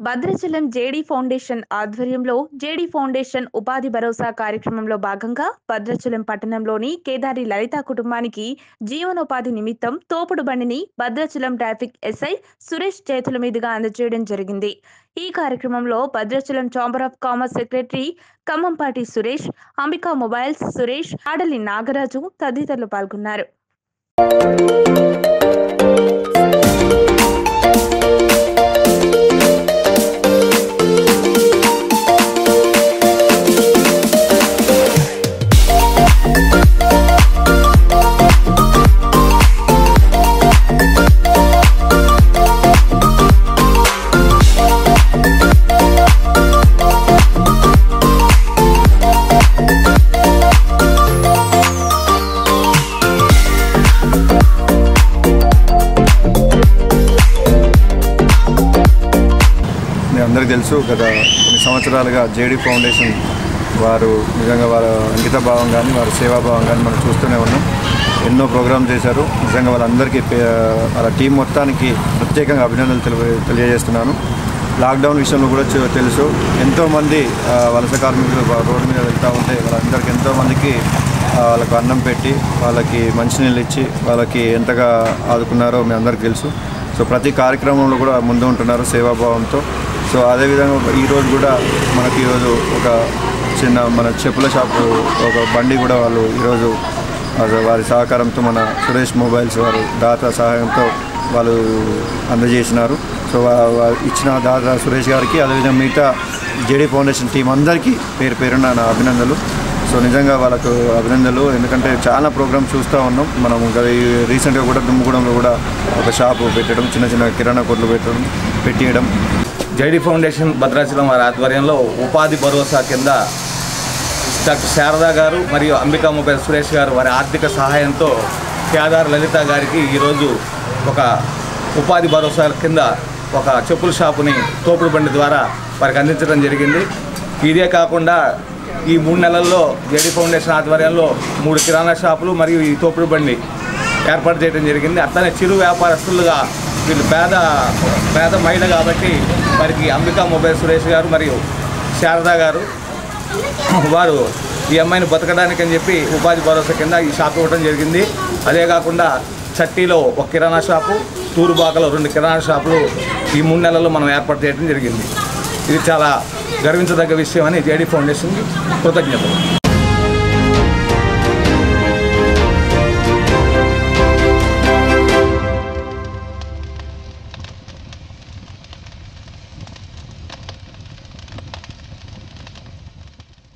Bhadrachalam JD foundation ఆధ్వర్యంలో JD foundation ఉపాధి భరోసా కార్యక్రమంలో భాగంగా భద్రాచలం పట్టణంలోని కేదారి లలిత కుటుంబానికి జీవనోపాధి నిమిత్తం తోపుడు బండిని భద్రాచలం ట్రాఫిక్ ఎస్ఐ సురేష్ చేతుల మీదుగా అందజేయడం జరిగింది. ఈ కార్యక్రమంలో Bhadrachalam chamber of commerce secretary Khammampati Suresh, Ambika mobiles Suresh, Adali Nagaraju తదితరులు పాల్గొన్నారు. అందరికీ తెలుసు, గత కొన్ని సంవత్సరాలుగా జేడీ ఫౌండేషన్ వారు నిజంగా వారి అంకిత భావం కానీ వారి సేవాభావం కానీ మనం చూస్తూనే ఉన్నాం. ఎన్నో ప్రోగ్రామ్ చేశారు. నిజంగా వాళ్ళందరికీ వాళ్ళ టీం మొత్తానికి ప్రత్యేకంగా అభినందనలు తెలియజేస్తున్నాను. లాక్డౌన్ విషయంలో కూడా తెలుసు, ఎంతోమంది వలస కార్మికులు రోడ్డు మీద వెళ్తూ ఉంటే వాళ్ళందరికీ ఎంతోమందికి వాళ్ళకు అన్నం పెట్టి వాళ్ళకి మంచినీళ్ళు ఇచ్చి వాళ్ళకి ఎంతగా ఆదుకున్నారో మీ అందరికీ తెలుసు. సో ప్రతి కార్యక్రమంలో కూడా ముందు ఉంటున్నారు సేవాభావంతో. సో అదేవిధంగా ఈరోజు కూడా మనకి ఈరోజు ఒక చిన్న మన చెప్పుల షాపు ఒక బండి కూడా వాళ్ళు ఈరోజు వారి సహకారంతో మన సురేష్ మొబైల్స్ వారు దాత సహాయంతో వాళ్ళు అందజేసినారు. సో ఇచ్చిన దాత సురేష్ గారికి, అదేవిధంగా మిగతా జేడీ ఫౌండేషన్ టీం అందరికీ పేరు పేరున నా అభినందనలు. సో నిజంగా వాళ్ళకు అభినందనలు. ఎందుకంటే చాలా ప్రోగ్రామ్స్ చూస్తూ ఉన్నాం మనం. రీసెంట్గా కూడా దుమ్ముగూడెంలో కూడా ఒక షాపు పెట్టడం, చిన్న చిన్న కిరాణా కొట్లు పెట్టియడం. జేడీ ఫౌండేషన్ భద్రాచలం వారి ఆధ్వర్యంలో ఉపాధి భరోసా కింద డాక్టర్ శారదా గారు మరియు అంబికా మొబైల్ సురేష్ గారు వారి ఆర్థిక సహాయంతో కేదార్ లలిత గారికి ఈరోజు ఒక ఉపాధి భరోసా కింద ఒక చెప్పుల షాపుని తోపుడు బండి ద్వారా వారికి అందించడం జరిగింది. ఇదే కాకుండా ఈ 3 నెలల్లో జేడీ ఫౌండేషన్ ఆధ్వర్యంలో 3 కిరాణా షాపులు మరియు ఈ తోపుడు బండి ఏర్పాటు చేయడం జరిగింది. అట్లనే చిరు వ్యాపారస్తులుగా వీళ్ళు పేద మహిళ కాబట్టి వారికి అంబికా మొబైల్ సురేష్ గారు మరియు శారదా గారు వారు ఈ అమ్మాయిని బతకడానికి అని చెప్పి ఉపాధి భరోసా కింద ఈ షాప్ ఇవ్వడం జరిగింది. అదే కాకుండా చట్టీలో 1 కిరాణా షాపు, తూరుబాకలో 2 కిరాణా షాపులు ఈ 3 నెలల్లో మనం ఏర్పాటు చేయడం జరిగింది. ఇది చాలా గర్వించదగ్గ విషయం అని జేడీ ఫౌండేషన్కి కృతజ్ఞతలు.